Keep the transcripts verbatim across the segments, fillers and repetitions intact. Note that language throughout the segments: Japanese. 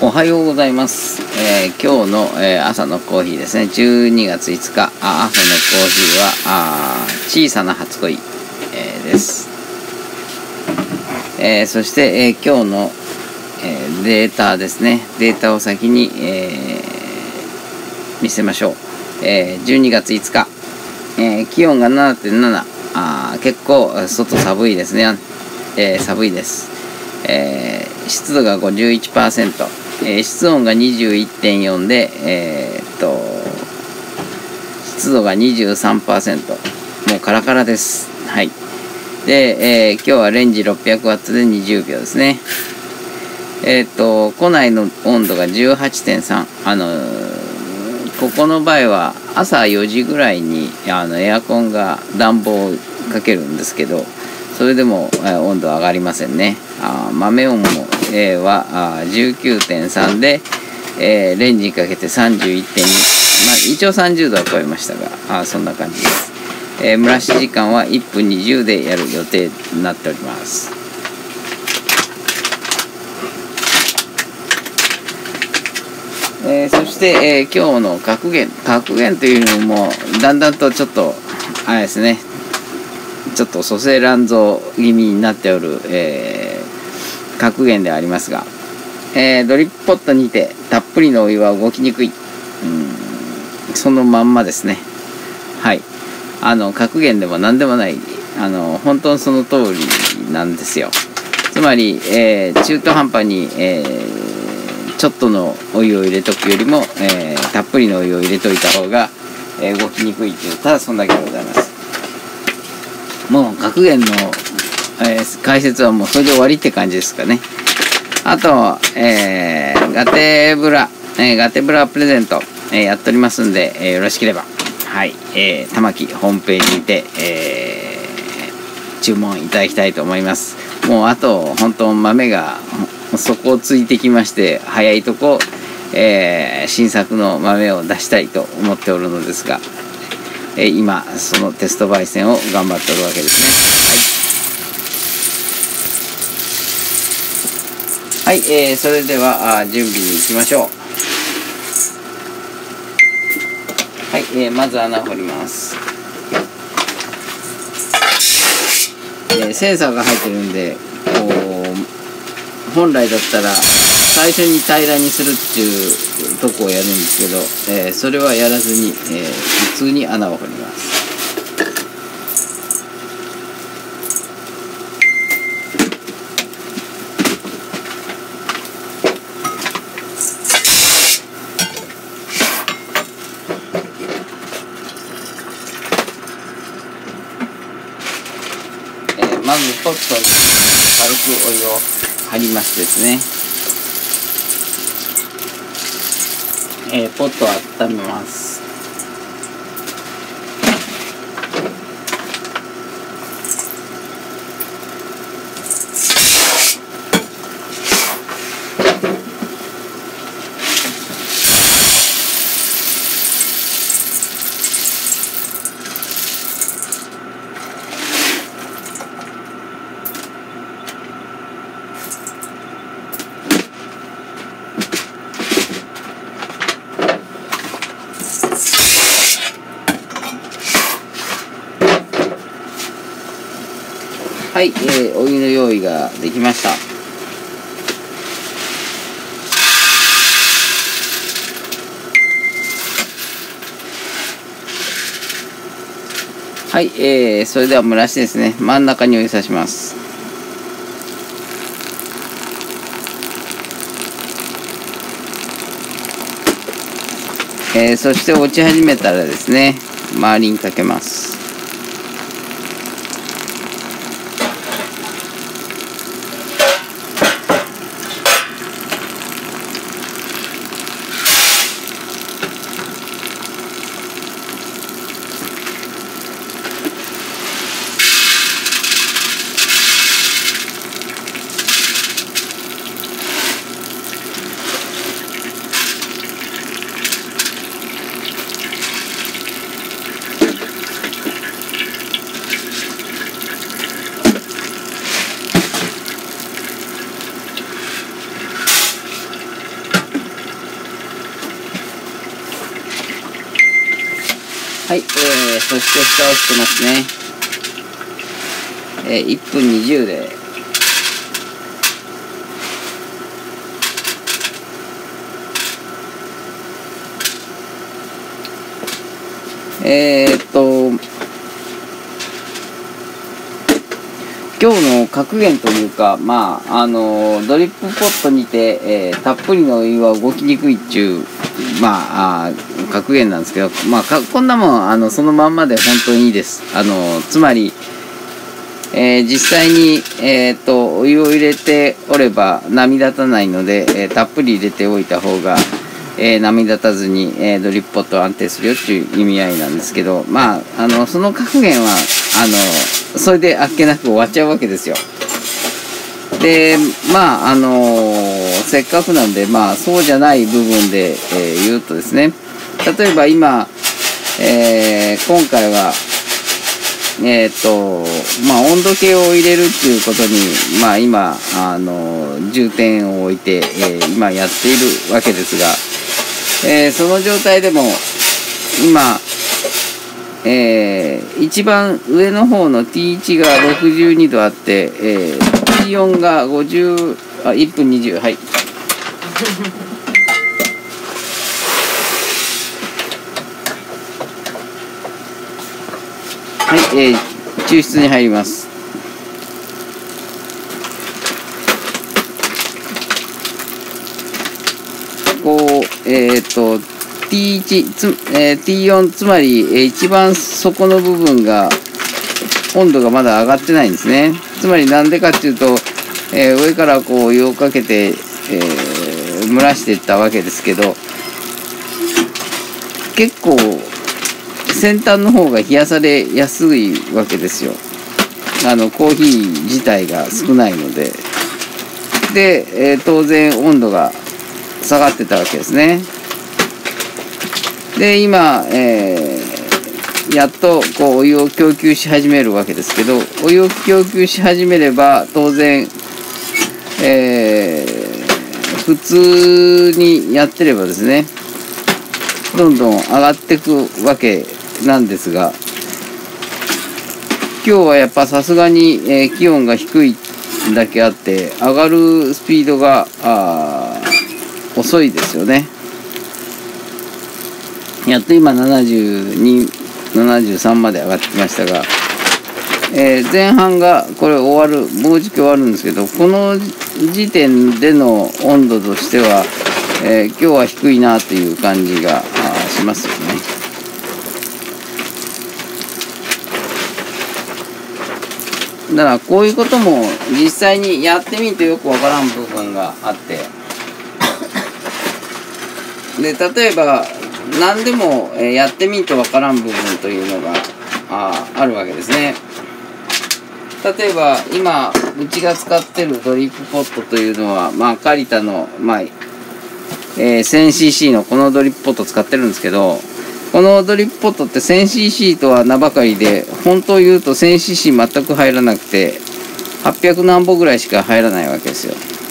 おはようございます。えー、今日の、えー、朝のコーヒーですね。じゅうにがついつか、あ朝のコーヒーはあ小さな初恋、えー、です。えー、そして、えー、今日の、えー、データですね。データを先に、えー、見せましょう。えー、じゅうにがついつか、えー、気温が ななてんなな、あ結構外寒いですね。えー、寒いです。えー、湿度が ごじゅういちパーセント、えー、室温が にじゅういってんよん で、えー、っと湿度が にじゅうさんパーセント、 もうカラカラです。はい。で、えー、今日はレンジ ろっぴゃくワット でにじゅうびょうですね。えー、っと庫内の温度が じゅうはちてんさん、あのー、ここの場合は朝よじぐらいにあのエアコンが暖房をかけるんですけど、それでも、えー、温度上がりませんね。あ豆温も、えー、は じゅうきゅうてんさん で、えー、レンジにかけて さんじゅういってんに、まあ、一応さんじゅうどは超えましたが、あそんな感じです。えー、蒸らし時間はいっぷんにじゅうでやる予定になっております。えー、そして、えー、今日の格言格言というのもだんだんとちょっとあれですね、ちょっと蘇生乱造気味になっておる、えー、格言でありますが、えー、ドリップポットにてたっぷりのお湯は動きにくい、うんそのまんまですね。はい。あの格言でも何でもない、あの本当にその通りなんですよ。つまり、えー、中途半端に、えー、ちょっとのお湯を入れとくよりも、えー、たっぷりのお湯を入れといた方が、えー、動きにくいっていう、ただそんだけでございます。もう格言の、えー、解説はもうそれで終わりって感じですかね。あと、えー、ガテブラ、えー、ガテブラプレゼント、えー、やっておりますんで、えー、よろしければ、はい、えー、玉木ホームページにて、えー、注文いただきたいと思います。もうあと本当豆が底をついてきまして、早いとこ、えー、新作の豆を出したいと思っておるのですが、えー、今そのテスト焙煎を頑張っておるわけですね。はい、はい、えー、それではあ準備に行きましょう。はい、えー、まず穴を掘ります。えー、センサーが入ってるんで、こう本来だったら最初に平らにするっていうとこをやるんですけど、えー、それはやらずに、えー、普通に穴を掘ります。まずポットに軽くお湯を張りましてですね、えー、ポットを温めます。はい、えー、お湯の用意ができました。はい、えー、それでは蒸らしですね。真ん中にお湯さします。えー、そして落ち始めたらですね、周りにかけます。 はい、えー、そして蓋をしてますね。えー、いっぷんにじゅうで。えー、っと、今日の格言というか、まあ、あの、ドリップポットにて、えー、たっぷりのお湯は動きにくいっちゅう、まあ、あ格言なんですけど、まあ、かこんなもん、あの、そのまんまで本当にいいです。あの、つまり、えー、実際に、えー、っと、お湯を入れておれば波立たないので、えー、たっぷり入れておいた方が、えー、波立たずに、えー、ドリップポットを安定するよっていう意味合いなんですけど、まあ、あの、その格言は、あの、それであっけなく終わっちゃうわけですよ。で、まあ、あのー、せっかくなんで、まあ、そうじゃない部分で、えー、言うとですね、例えば今、えー、今回は、えっと、まあ、温度計を入れるっていうことに、まあ、今、あの、重点を置いて、えー、今やっているわけですが、えー、その状態でも、今、えー、一番上の方の ティーワン がろくじゅうにどあって、えー、ティーフォー がごじゅう、あ、いっぷんにじゅう、はい。はい、えー、抽出に入ります。こう、えっと、ティーワン つ、えー、ティーフォー つまり、えー、一番底の部分が温度がまだ上がってないんですね。つまりなんでかっていうと、えー、上からこうお湯をかけて、えー、蒸らしていったわけですけど、結構先端の方が冷やされやすいわけですよ。あのコーヒー自体が少ないので。で、えー、当然温度が下がってたわけですね。で今、えー、やっとこうお湯を供給し始めるわけですけど、お湯を供給し始めれば当然、えー、普通にやってればですね、どんどん上がっていくわけなんですが、今日はやっぱさすがに、えー、気温が低いだけあって上がるスピードがあ遅いですよね。やっと今ななじゅうに、ななじゅうさんまで上がってきましたが、えー、前半がこれ終わる、もうじき終わるんですけど、この時点での温度としては、えー、今日は低いなという感じがしますよね。だからこういうことも実際にやってみてよくわからん部分があって、で例えば何でもやってみんとわからん部分というのが あ, あるわけですね。例えば今うちが使ってるドリップポットというのは、まあ、カリタの、まあえー、せんシーシー のこのドリップポットを使ってるんですけど、このドリップポットって せんシーシー とは名ばかりで、本当を言うと せんシーシー 全く入らなくてはっぴゃくなんぼぐらいしか入らないわけですよ。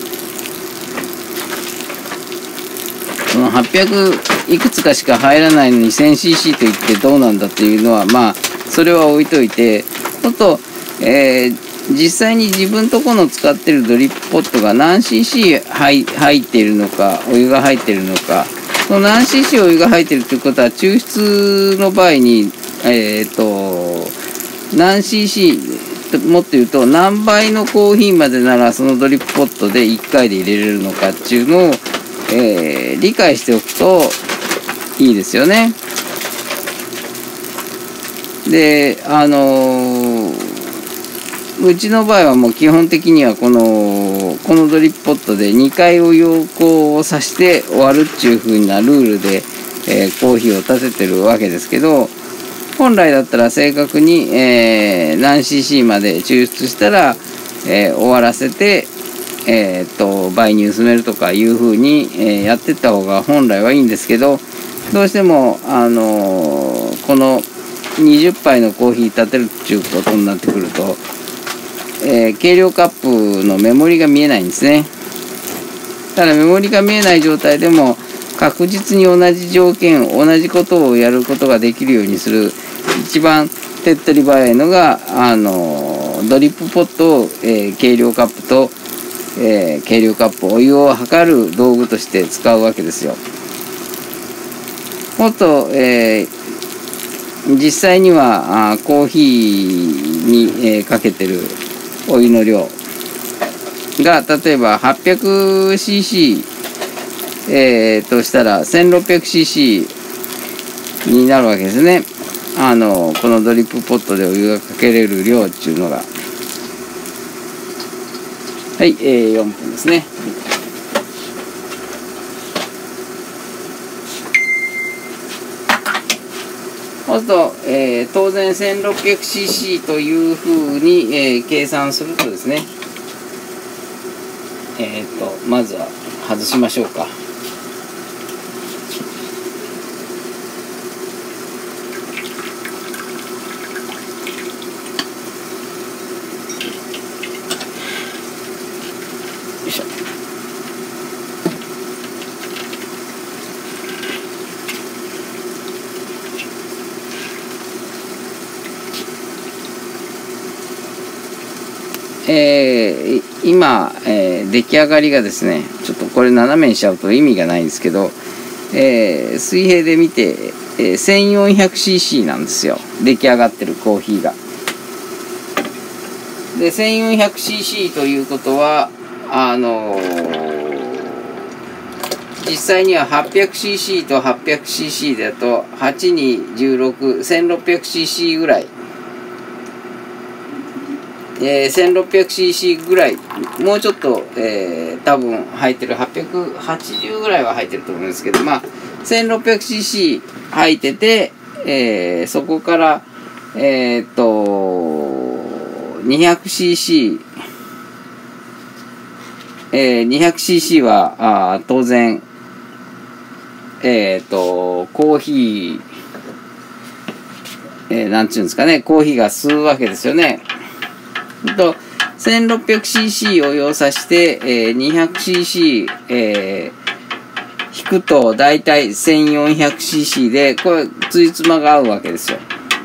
そのはっぴゃくいくつかしか入らないのに せんシーシー と言ってどうなんだっていうのは、まあそれは置いといて、ちょっと、えー、実際に自分とこの使ってるドリップポットが何 シーシー 入, 入っているのか、お湯が入っているのか、その何 シーシー お湯が入っているということは抽出の場合に、えっと何 シーシー もっと言うと何倍のコーヒーまでならそのドリップポットでいっかいで入れれるのかっていうのを、えー、理解しておくといいですよね。で、あのー、うちの場合はもう基本的にはこのこのドリップポットでにかいお湯をこうさして終わるっていう風なルールで、えー、コーヒーを立ててるわけですけど、本来だったら正確に、えー、何 シーシー まで抽出したら、えー、終わらせて、えー、と倍に薄めるとかいう風に、えー、やってった方が本来はいいんですけど、どうしても、あのー、このにじゅっぱいのコーヒー立てるっていうことになってくると、えー、計量カップのメモリが見えないんですね。ただメモリが見えない状態でも確実に同じ条件同じことをやることができるようにする一番手っ取り早いのがあのドリップポットを、えー、計量カップと、えー、計量カップお湯を測る道具として使うわけですよ。もっと、えー、実際にはあコーヒーに、えー、かけてるお湯の量が例えば はっぴゃくシーシー、えー、としたら せんろっぴゃくシーシー になるわけですね。あのこのドリップポットでお湯がかけれる量っていうのが。はい、えー、よんぷんですね。そうすると、えー、当然 せんろっぴゃくシーシー というふうに、えー、計算するとですね、えっとまずは外しましょうか。よいしょ。えー、今、えー、出来上がりがですね、ちょっとこれ斜めにしちゃうと意味がないんですけど、えー、水平で見て、えー、せんよんひゃくシーシー なんですよ、出来上がってるコーヒーが。で せんよんひゃくシーシー ということはあのー、実際には はっぴゃくシーシー と はっぴゃくシーシー だとはちにじゅうろく、せんろっぴゃくシーシー ぐらい、えー、せんろっぴゃくシーシー ぐらい、もうちょっと、えー、多分入ってるはっぴゃくはちじゅうぐらいは入ってると思うんですけど、まあ せんろっぴゃくシーシー 入ってて、えー、そこからえー、っと にひゃくシーシー、えー、にひゃくシーシー はあ当然えー、っとコーヒー、えー、なんちゅうんですかね、コーヒーが吸うわけですよね。と せんろっぴゃくシーシー を要さして、えー、にひゃくシーシー、えー、引くとだいたい せんよんひゃくシーシー でこれついつまが合うわけですよ。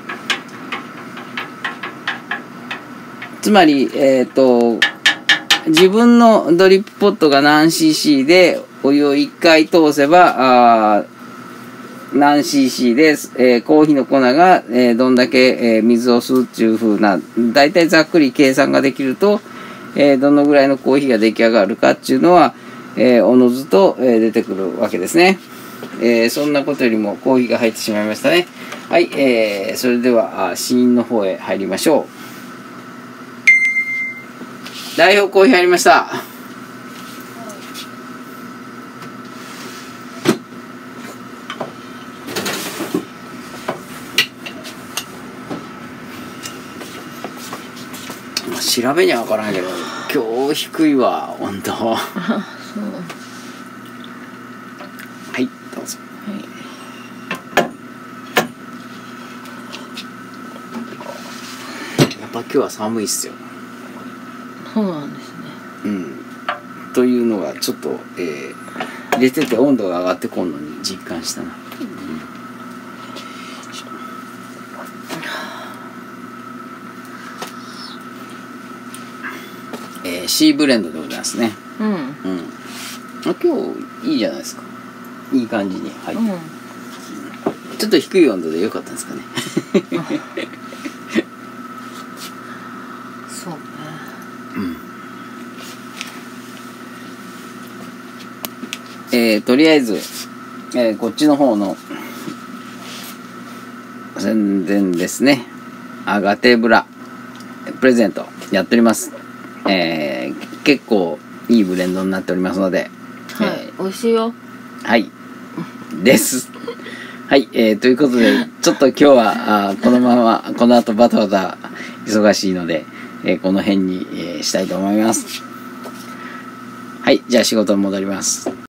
つまり、えー、と自分のドリップポットが何 シーシー でお湯をいっかい通せばあ何 シーシー で、えー、コーヒーの粉が、えー、どんだけ、えー、水を吸うっていう風なだいたいざっくり計算ができると、えー、どのぐらいのコーヒーが出来上がるかっていうのは、えー、おのずと、えー、出てくるわけですね。えー、そんなことよりもコーヒーが入ってしまいましたね。はい、えー、それでは試飲の方へ入りましょう。代表コーヒー入りました。調べには分からんけど今日低いわ温度。はい、どうぞ。はい、やっぱ今日は寒いっすよ。 そうなんですね。 うん。というのがちょっと、えー、入れてて温度が上がってこんのに実感したな。うん、えー、シーブレンドでございますね。 うん。うん。 あ、今日いいじゃないですか。いい感じに入って、うん、ちょっと低い温度で良かったんですかね。 そうね。 うん。えー、とりあえず、えー、こっちの方の宣伝ですね。アガテブラプレゼントやっております。えー、結構いいブレンドになっておりますので、 はい、えー、美味しいよ。 はいですはい、えー、ということでちょっと今日はあこのままこの後バタバタ忙しいので、えー、この辺に、えー、したいと思います。はい、じゃあ仕事に戻ります。